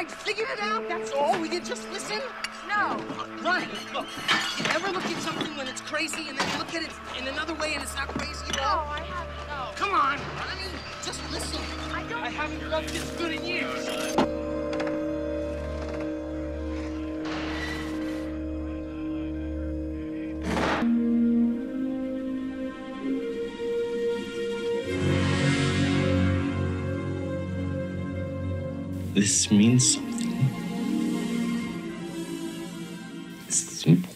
figured it out, that's all. We can just listen. No. Ronnie, look, you ever look at something when it's crazy and then you look at it in another way and it's not crazy at all? No, I haven't. No. Come on, Ronnie, just listen. I haven't loved this good in years. This means something. It's important.